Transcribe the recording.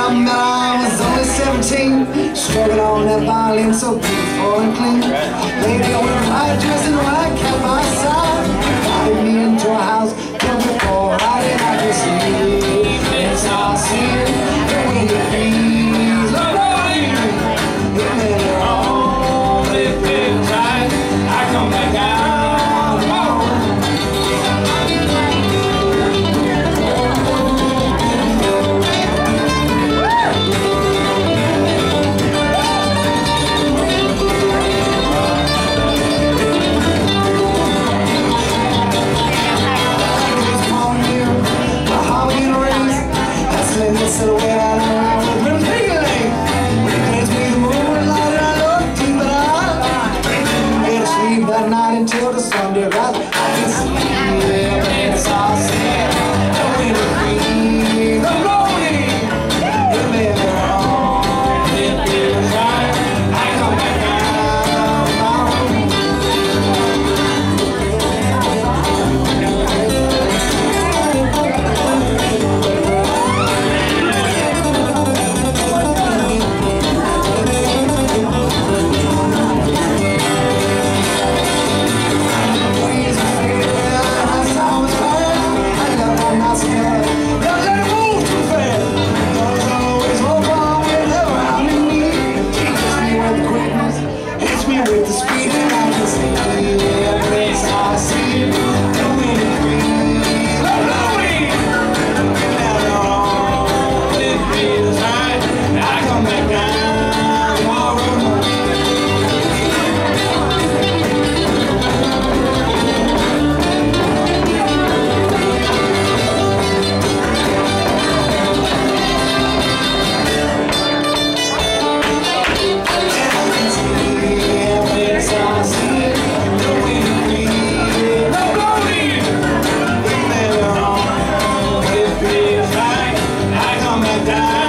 that I was only 17, struggling on that violin so beautiful and clean. Lady with a white dress and a white cap by her side, invited me into a house built before I did I could see. It's all sin, the wind it breeze, the rolling. It made it all, it feels right. I come back down. Until the Sunday rise, I can see it, it's all sad. The wind is free, the rolling. It may be wrong, it feels right. I come back with the speed and I can see the place I see. The wind is free, the blowing. Now it feels right. I come back down tomorrow morning. Die.